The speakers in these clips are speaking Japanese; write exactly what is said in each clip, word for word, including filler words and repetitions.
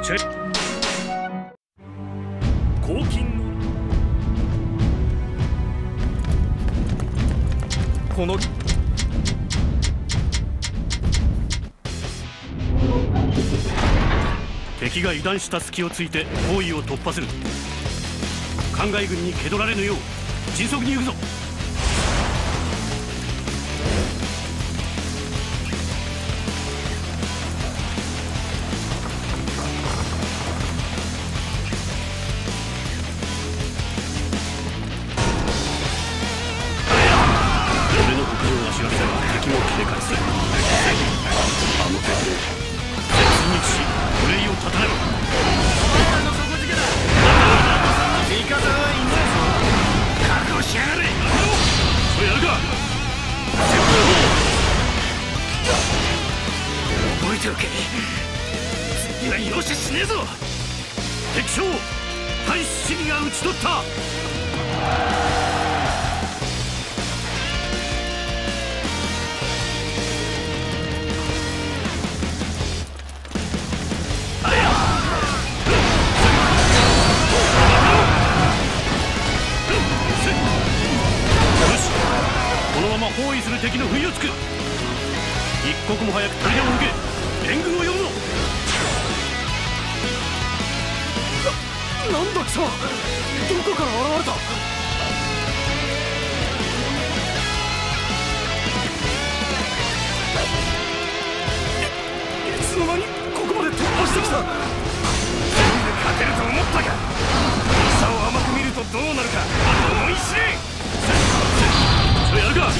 チェ黄金のこの敵が油断した隙をついて包囲を突破する。灌漑軍に蹴取られぬよう迅速に行くぞ。俺の北上は調べたが敵も警戒する。あの敵を絶にし憂いを断たねば。の底付けだ。味方はいないぞ。覚悟しやがれ。そうやるか。覚えておけ。次は容赦しねえぞ。敵将大志にが討ち取った。包囲する敵の不意をつく。一刻も早く砦を抜け援軍を呼ぶぞ。な、なんだ貴様、どこから現れた。い、いつの間にここまで突破してきた。全部勝てると思ったか。差を甘く見るとどうなるか思い知れ。そうやるか。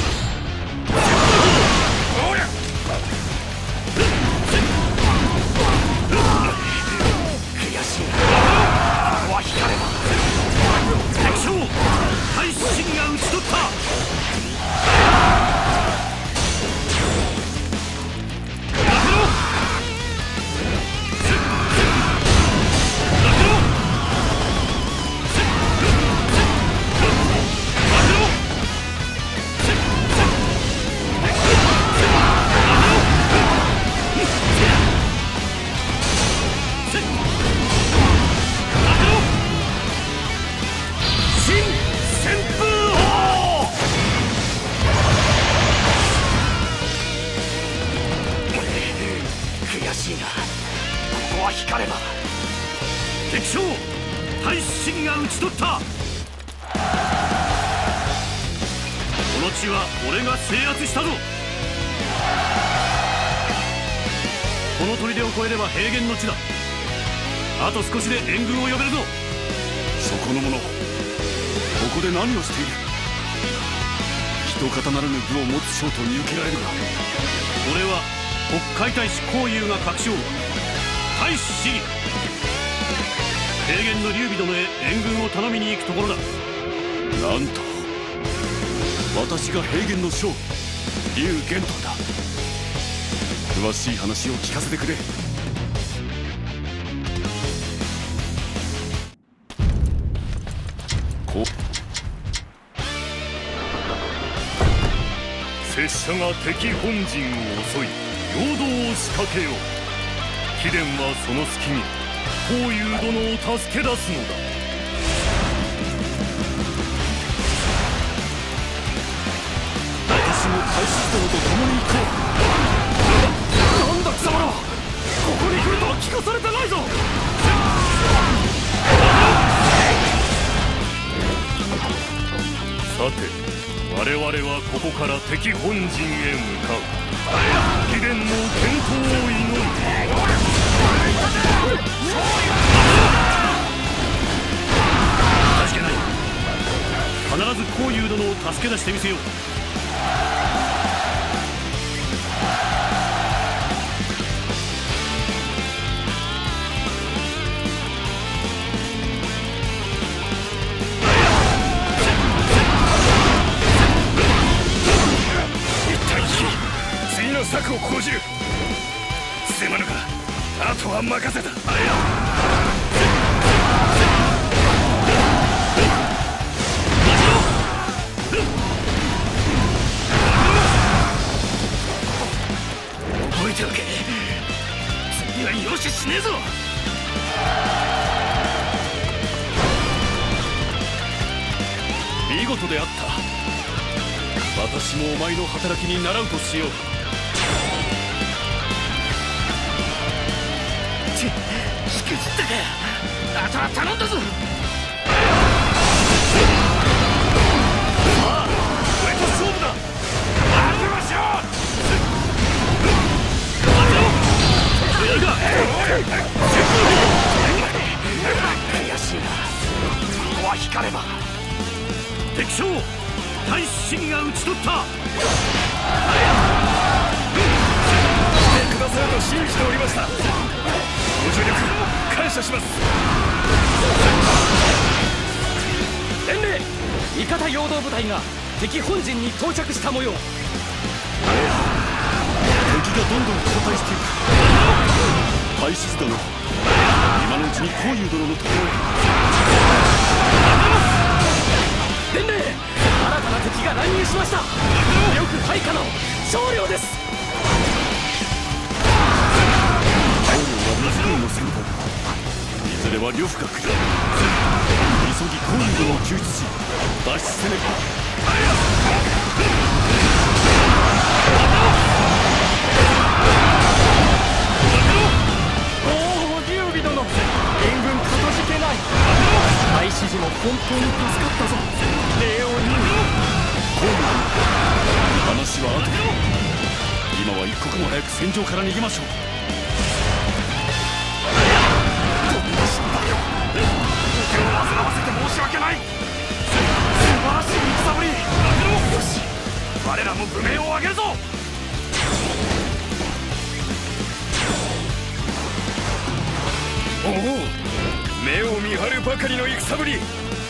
敵将大志が討ち取った。この地は俺が制圧したぞ。この砦を越えれば平原の地だ。あと少しで援軍を呼べるぞ。 そこの者、ここで何をしている。一方ならぬ武を持つ将と見受けられるが。 俺は北海大使孔融が確証大志。平原の劉備殿へ援軍を頼みに行くところだ。 なんと私が平原の将劉玄徳だ。詳しい話を聞かせてくれ。こ拙者が敵本陣を襲い陽動を仕掛けよう。貴殿はその隙に孔融殿を助け出すのだ。 私も大志殿と共に行こう。なんだ貴様らは。ここに来るとは聞かされてないぞ。 さて我々はここから敵本陣へ向かう。貴殿の健闘を祈る。 助けない。必ず孔融殿を助け出してみせよう。 次の策を講じる。すまぬがあとは任せた。覚えておけ。次は容赦しねえぞ。 見事であった。私もお前の働きに習うとしよう。 ち引きずったか。あとは頼んだぞ。さあ俺と勝負だ。当てましょう。当てろ。やるか。悔しいな。ここは光れば。敵将大志神が討ち取った。来てくださると信じておりました。ご助力感謝します。伝令、味方陽動部隊が敵本陣に到着した模様。 敵がどんどん後退していく。大志殿、今のうちに光雄殿のところへ。 伝令、新たな敵が乱入しました。呂布配下の少量です。 少量は水軍の先輩。いずれは呂布が来る。急ぎ光雄殿を救出し脱出せねば。 おお、劉備殿、援軍かたじけない。大志寺も本当に助かったぞ。礼を言う。 話は後で。今は一刻も早く戦場から逃げましょう。 どんな失敗を。手を煩わせて申し訳ない。素晴らしい戦ぶり。よし、我らも武名を上げるぞ。おお、目を見張るばかりの戦ぶり。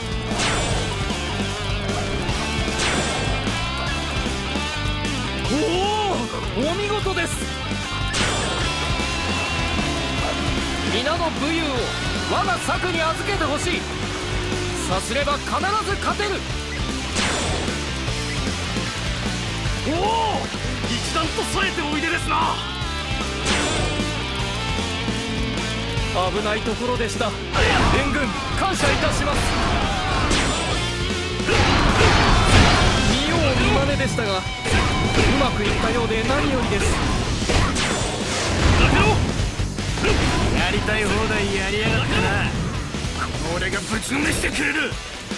おお、お見事です。皆の武勇を我が策に預けてほしい。さすれば必ず勝てる。おお、一段と冴えておいでですな。危ないところでした。援軍感謝いたします。見よう見まねでしたが、うまくいったようで何よりです。やりたい放題やりやがってな。この俺がぶちのめしてくれる。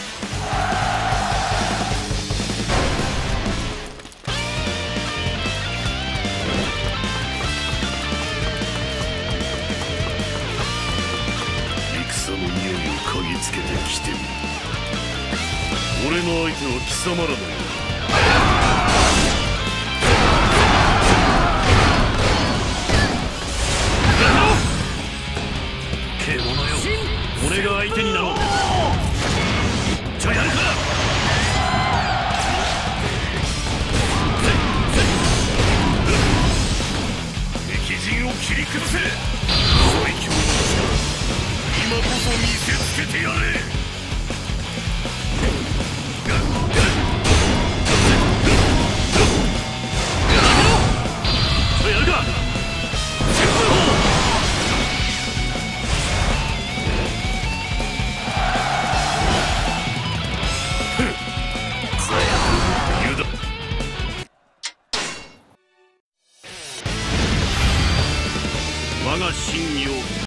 戦の匂いを嗅ぎつけてきてみる。俺の相手は貴様らだよ。獣よ、俺が相手になろう。じゃあやるか。敵陣を切り崩せ。最強の力、今こそ見せつけてやれ。やるか。我が真意を